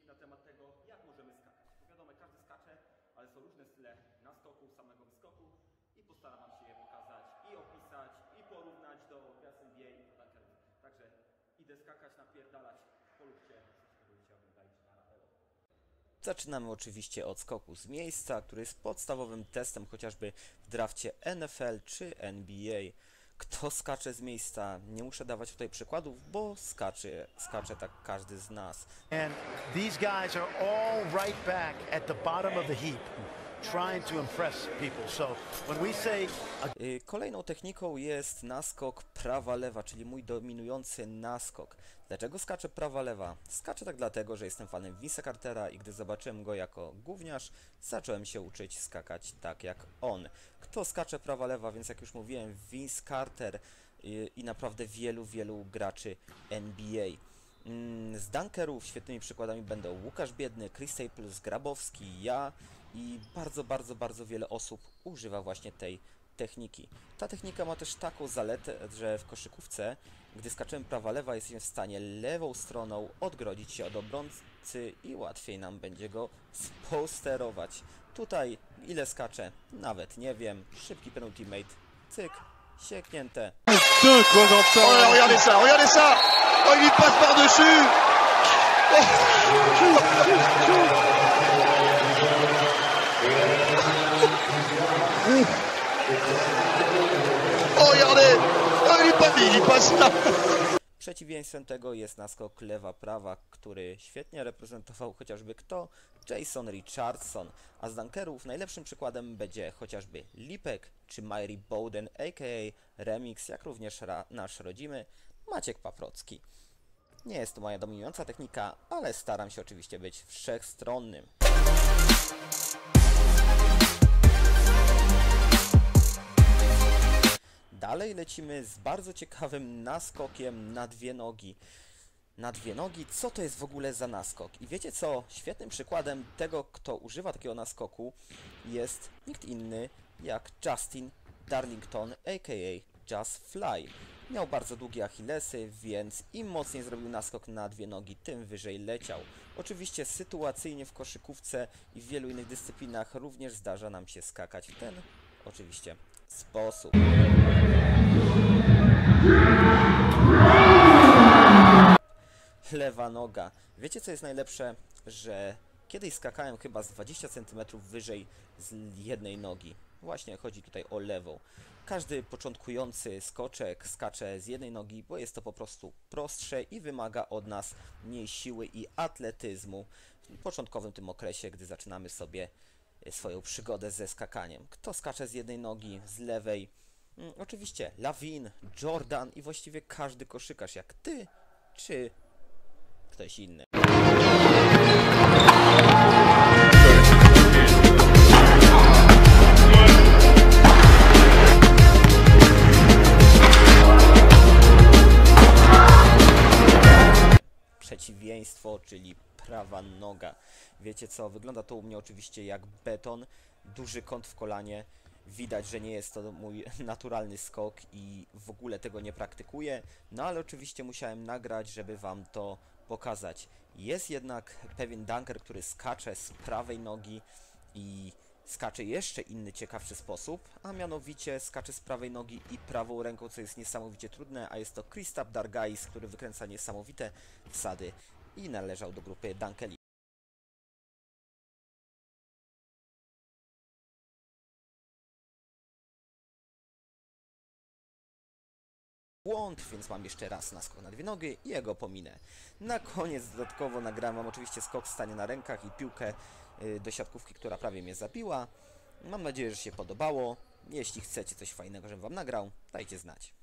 na temat tego, jak możemy skakać. Bo wiadomo, każdy skacze, ale są różne style naskoku, samego wyskoku i postaram wam się je pokazać i opisać i porównać do gwiazd NBA i do dunkerów. Także idę skakać, napierdalać, polubcie, subskrybujcie, oglądajcie na rapelu. Zaczynamy oczywiście od skoku z miejsca, który jest podstawowym testem chociażby w drafcie NFL czy NBA. Kto skacze z miejsca? Nie muszę dawać tutaj przykładów, bo skacze tak każdy z nas. And these guys are all right back at the bottom of the heap, trying to impress people. So when we say Kolejną techniką jest naskok prawa-lewa, czyli mój dominujący naskok. Dlaczego skaczę prawa-lewa? Skaczę tak dlatego, że jestem fanem Vince'a Cartera i gdy zobaczyłem go jako gówniarz, zacząłem się uczyć skakać tak jak on. Kto skacze prawa-lewa? Więc jak już mówiłem, Vince Carter i naprawdę wielu graczy NBA. Z dunkerów świetnymi przykładami będą Łukasz Biedny, Chris Staples, Grabowski, ja i bardzo wiele osób używa właśnie tej techniki. Ta technika ma też taką zaletę, że w koszykówce, gdy skaczemy prawa-lewa, jesteśmy w stanie lewą stroną odgrodzić się od obrońcy i łatwiej nam będzie go sposterować. Tutaj ile skaczę? Nawet nie wiem. Szybki penultimate. Cyk. Sieknięte. Oh, regardez ça, regardez ça. Oh, il lui passe par-dessus. Oh, regardez. Oh, il lui passe là. Przeciwieństwem tego jest naskok lewa-prawa, który świetnie reprezentował chociażby kto? Jason Richardson. A z dunkerów najlepszym przykładem będzie chociażby Lipek czy Myri Bowden, a.k.a. Remix, jak również nasz rodzimy Maciek Paprocki. Nie jest to moja dominująca technika, ale staram się oczywiście być wszechstronnym. Dalej lecimy z bardzo ciekawym naskokiem na dwie nogi. Na dwie nogi, co to jest w ogóle za naskok? I wiecie co? Świetnym przykładem tego, kto używa takiego naskoku, jest nikt inny jak Justin Darlington, a.k.a. Just Fly. Miał bardzo długie achillesy, więc im mocniej zrobił naskok na dwie nogi, tym wyżej leciał. Oczywiście sytuacyjnie w koszykówce i w wielu innych dyscyplinach również zdarza nam się skakać w ten, oczywiście, sposób. Lewa noga. Wiecie co jest najlepsze? Że kiedyś skakałem chyba z 20 cm wyżej z jednej nogi. Właśnie chodzi tutaj o lewą. Każdy początkujący skoczek skacze z jednej nogi, bo jest to po prostu prostsze i wymaga od nas mniej siły i atletyzmu w początkowym tym okresie, gdy zaczynamy sobie swoją przygodę ze skakaniem. Kto skacze z jednej nogi, z lewej? Oczywiście Lawin, Jordan i właściwie każdy koszykarz jak ty, czy ktoś inny. Przeciwieństwo, czyli prawa noga. Wiecie co, wygląda to u mnie oczywiście jak beton, duży kąt w kolanie. Widać, że nie jest to mój naturalny skok i w ogóle tego nie praktykuję, no ale oczywiście musiałem nagrać, żeby wam to pokazać. Jest jednak pewien dunker, który skacze z prawej nogi i skacze jeszcze inny ciekawszy sposób, a mianowicie skacze z prawej nogi i prawą ręką, co jest niesamowicie trudne, a jest to Kristaps Dargais, który wykręca niesamowite wsady i należał do grupy Dunkeli. Błąd, więc mam jeszcze raz naskok na dwie nogi i jego pominę. Na koniec dodatkowo nagrałem wam oczywiście skok stanie na rękach i piłkę do siatkówki, która prawie mnie zabiła. Mam nadzieję, że się podobało. Jeśli chcecie coś fajnego, żebym wam nagrał, dajcie znać.